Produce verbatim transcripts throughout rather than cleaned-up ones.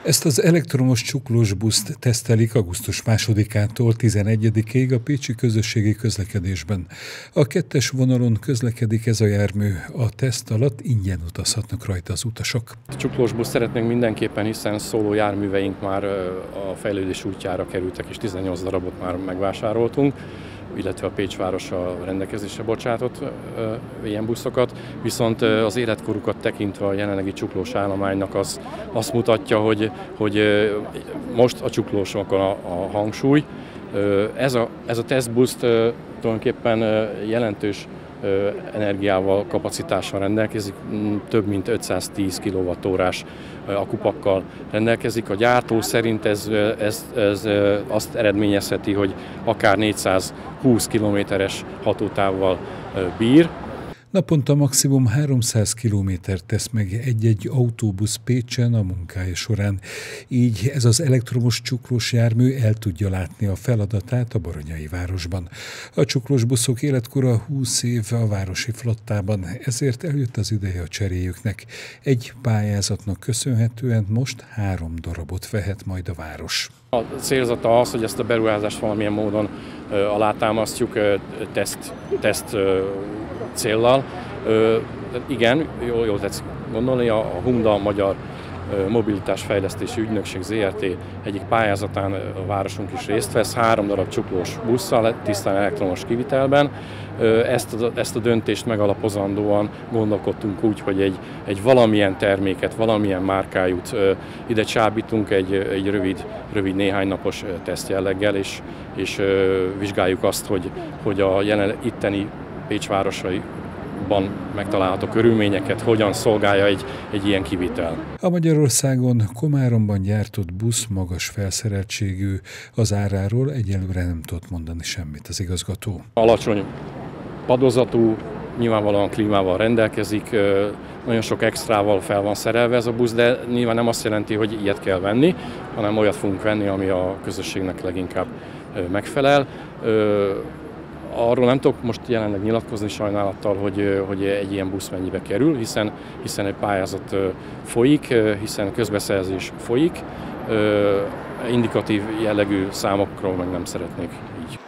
Ezt az elektromos csuklós buszt tesztelik augusztus másodikától tizenegyedikéig a pécsi közösségi közlekedésben. A kettes vonalon közlekedik ez a jármű, a teszt alatt ingyen utazhatnak rajta az utasok. A csuklós buszt szeretnénk mindenképpen, hiszen szóló járműveink már a fejlődés útjára kerültek, és tizennyolc darabot már megvásároltunk, illetve a Pécs városa rendelkezésre bocsátott ilyen buszokat, viszont az életkorukat tekintve a jelenlegi csuklós állománynak az, azt mutatja, hogy, hogy most a csuklósokon a, a hangsúly. Ez a, ez a tesztbusz tulajdonképpen jelentős energiával, kapacitással rendelkezik, több mint ötszáztíz kilowattórás akupakkal rendelkezik. A gyártó szerint ez, ez, ez azt eredményezheti, hogy akár négyszázhúsz kilométeres hatótávval bír. Naponta maximum háromszáz kilométert tesz meg egy-egy autóbusz Pécsen a munkája során. Így ez az elektromos csuklós jármű el tudja látni a feladatát a Baranyai városban. A csuklós buszok életkora húsz év a városi flottában, ezért eljött az ideje a cseréjüknek. Egy pályázatnak köszönhetően most három darabot vehet majd a város. A célzata az, hogy ezt a beruházást valamilyen módon alátámasztjuk teszt, teszt céllal. Igen, jól, jól tetszik gondolni, a Humda Magyar Mobilitásfejlesztési Ügynökség zé er té egyik pályázatán a városunk is részt vesz, három darab csuklós busszal, tisztán elektromos kivitelben. Ezt a, ezt a döntést megalapozandóan gondolkodtunk úgy, hogy egy, egy valamilyen terméket, valamilyen márkájút ide csábítunk egy, egy rövid, rövid néhány napos teszt jelleggel, és, és vizsgáljuk azt, hogy, hogy a jelen itteni Pécs városaiban megtalálható körülményeket hogyan szolgálja egy, egy ilyen kivitel. A Magyarországon Komáromban gyártott busz magas felszereltségű, az áráról egyelőre nem tudott mondani semmit az igazgató. Alacsony padozatú, nyilvánvalóan klímával rendelkezik, nagyon sok extrával fel van szerelve ez a busz, de nyilván nem azt jelenti, hogy ilyet kell venni, hanem olyat fogunk venni, ami a közösségnek leginkább megfelel. Arról nem tudok most jelenleg nyilatkozni sajnálattal, hogy, hogy egy ilyen busz mennyibe kerül, hiszen, hiszen egy pályázat folyik, hiszen közbeszerzés folyik. Indikatív jellegű számokról meg nem szeretnék így.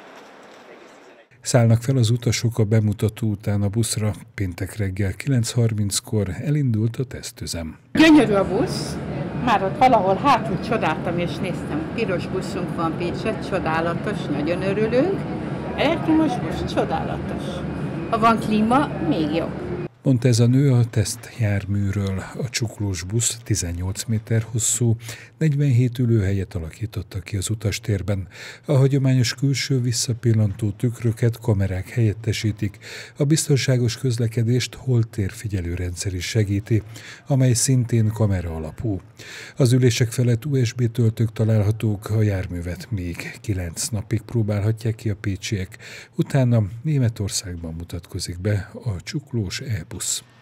Szállnak fel az utasok a bemutató után a buszra. Péntek reggel kilenc harminckor elindult a tesztüzem. Gyönyörű a busz. Már ott valahol hátul csodáltam és néztem. Piros buszunk van Pécset, csodálatos, nagyon örülünk. Elektromos busz, csodálatos. Ha van klíma, még jobb. Mondta ez a nő a teszt járműről. A csuklós busz tizennyolc méter hosszú, negyvenhét ülőhelyet alakítottak ki az utastérben. A hagyományos külső visszapillantó tükröket kamerák helyettesítik. A biztonságos közlekedést holttérfigyelő rendszer is segíti, amely szintén kamera alapú. Az ülések felett u es bé töltők találhatók, a járművet még kilenc napig próbálhatják ki a pécsiek. Utána Németországban mutatkozik be a csuklós e-busz.